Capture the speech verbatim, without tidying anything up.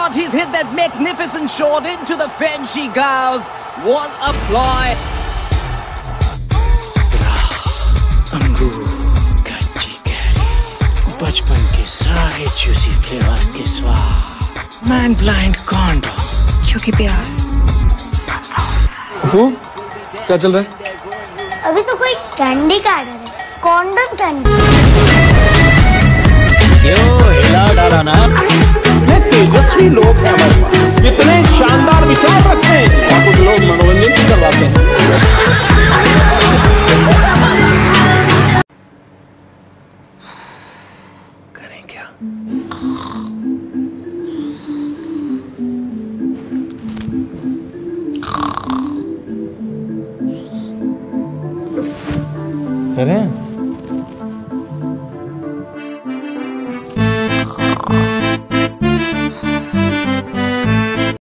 shot. He's hit that magnificent shot into the fence. She goes. What a fly. अंगूर, कच्ची carry, बचपन के सारे जूसी फ्लेवर्स के स्वाद, मैन ब्लाइंड कॉन्डम, क्योंकि प्यार। हूँ? क्या चल रहा है? अभी तो कोई कैंडी का ऑर्डर है, कॉन्डम कैंडी। क्यों हिला डाला ना? इतने तेजस्वी लोग हैं हमारे पास, इतने शानदार विचार रखते हैं, और कुछ लोग मनोरंजन भी करवाते हैं। करें क्या? करें?